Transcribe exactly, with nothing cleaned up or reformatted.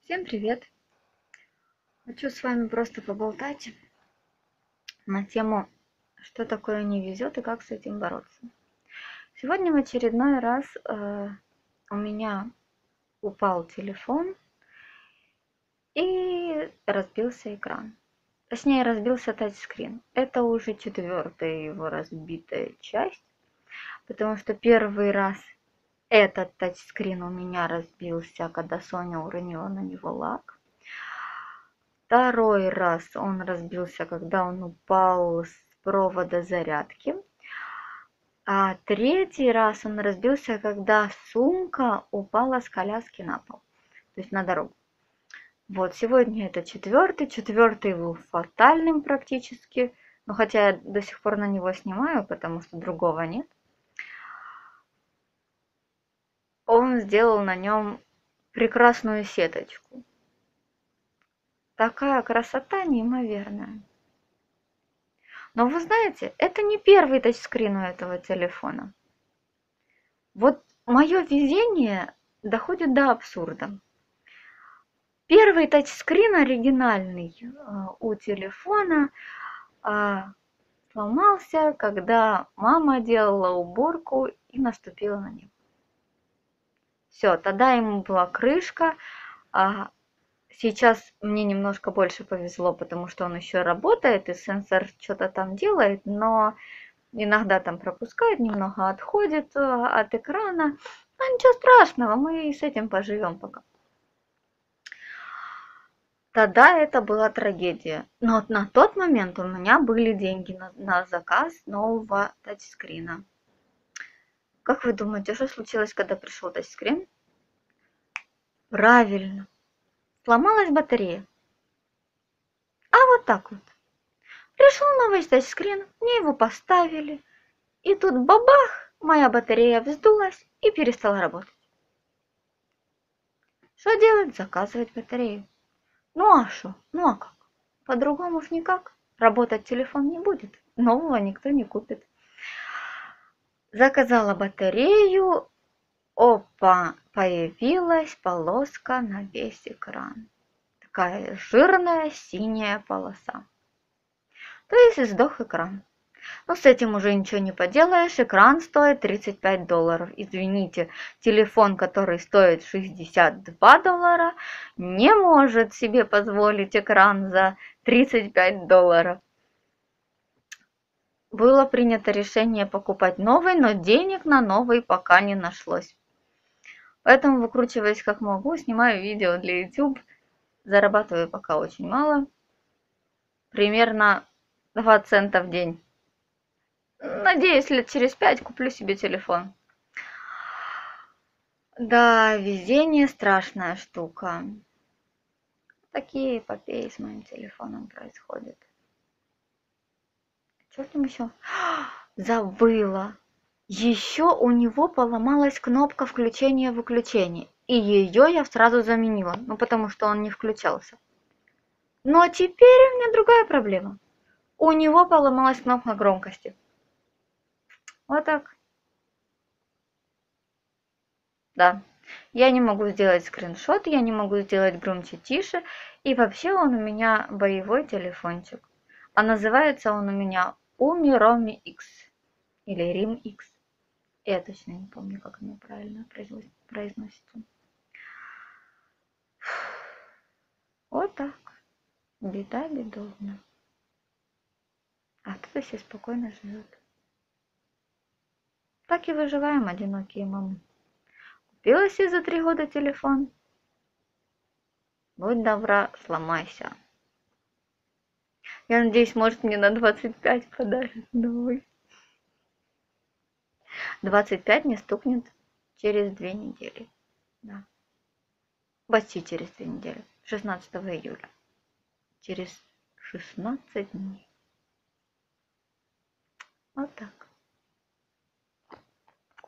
Всем привет! Хочу с вами просто поболтать на тему, что такое не везет и как с этим бороться. Сегодня в очередной раз э, у меня упал телефон и разбился экран. Точнее, разбился тачскрин. Это уже четвертая его разбитая часть, потому что первый раз этот тачскрин у меня разбился, когда Соня уронила на него лак. Второй раз он разбился, когда он упал с провода зарядки. А третий раз он разбился, когда сумка упала с коляски на пол, то есть на дорогу. Вот, сегодня это четвертый. Четвертый был фатальным практически. Но хотя я до сих пор на него снимаю, потому что другого нет. Он сделал на нем прекрасную сеточку. Такая красота неимоверная. Но вы знаете, это не первый тачскрин у этого телефона. Вот мое везение доходит до абсурда. Первый тачскрин оригинальный у телефона сломался, когда мама делала уборку и наступила на него. Все, тогда ему была крышка. А сейчас мне немножко больше повезло, потому что он еще работает, и сенсор что-то там делает, но иногда там пропускает, немного отходит от экрана. А ничего страшного, мы с этим поживем пока. Тогда это была трагедия. Но вот на тот момент у меня были деньги на, на заказ нового тачскрина. Как вы думаете, что случилось, когда пришел тачскрин? Правильно, сломалась батарея. А вот так вот. Пришел новый тачскрин, мне его поставили. И тут бабах, моя батарея вздулась и перестала работать. Что делать? Заказывать батарею. Ну а что? Ну а как? По-другому ж никак. Работать телефон не будет. Нового никто не купит. Заказала батарею. Опа, появилась полоска на весь экран. Такая жирная синяя полоса. То есть сдох экран. Но с этим уже ничего не поделаешь. Экран стоит тридцать пять долларов. Извините, телефон, который стоит шестьдесят два доллара, не может себе позволить экран за тридцать пять долларов. Было принято решение покупать новый, но денег на новый пока не нашлось. Поэтому, выкручиваясь как могу, снимаю видео для YouTube. Зарабатываю пока очень мало. Примерно два цента в день. Надеюсь, лет через пять куплю себе телефон. Да, везение страшная штука. Такие эпопеи с моим телефоном происходят. Что там еще? Забыла. Еще у него поломалась кнопка включения-выключения. И ее я сразу заменила. Ну, потому что он не включался. Но теперь у меня другая проблема. У него поломалась кнопка громкости. Вот так. Да. Я не могу сделать скриншот, я не могу сделать громче, тише. И вообще он у меня боевой телефончик. А называется он у меня Umi Romi X. Или Rim X. Я точно не помню, как оно правильно произносится. Вот так. Беда бедовна. А кто-то себе спокойно живет. Так и выживаем, одинокие мамы. Купила себе за три года телефон. Будь добра, сломайся. Я надеюсь, может, мне на двадцать пять подарят новый. двадцать пять не стукнет через две недели. Да. Почти через две недели. шестнадцатого июля. Через шестнадцать дней. Вот так.